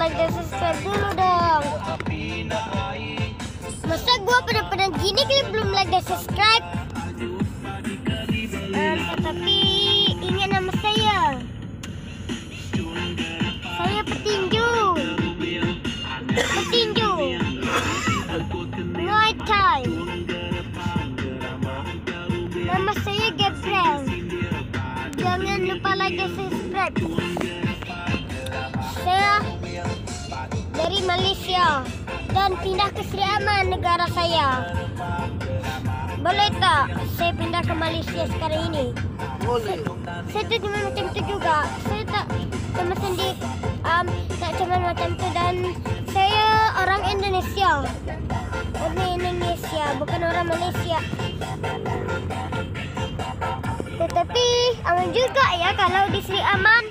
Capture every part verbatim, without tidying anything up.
like dan subscribe dulu dong. Masa gua pada-pada gini kalian belum like dan subscribe? Um, tetapi ingat nama saya. Saya petinju. Petinju. Muay Thai. Nama saya Gabriel. Jangan lupa like dan subscribe. Saya dari Malaysia dan pindah ke Sri Aman, negara saya. Boleh tak saya pindah ke Malaysia sekarang ini? Boleh. Saya tu cuma macam tu juga. Saya tak cuma sendiri, um, tak cuma macam tu, dan saya orang Indonesia. Orang Indonesia, bukan orang Malaysia. Tetapi aman juga ya kalau di Sri Aman.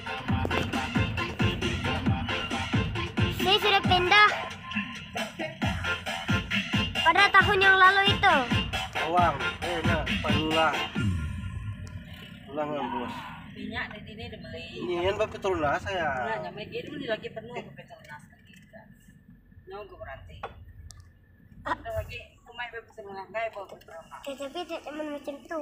Saya sudah pindah pada tahun yang lalu itu. Awang, eh nak panulah. Ulang kan bos. Minyak di sini dibeli. Ini yang bapak Petronas saya. Nah, nyampe dia dulu lagi penuh ke Petronas lagi. Nunggu berarti. Ada lagi kumai bapak Petronas, gaya bapak Petronas. Tetapi tidak cuma macam tu.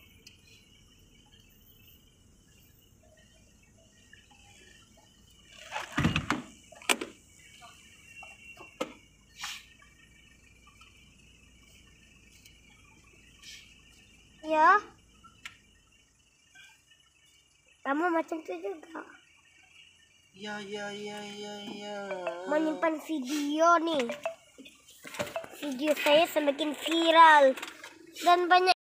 Ya, kamu macam tu juga. Ya ya ya ya ya. Menyimpan video nih. Video saya semakin viral dan banyak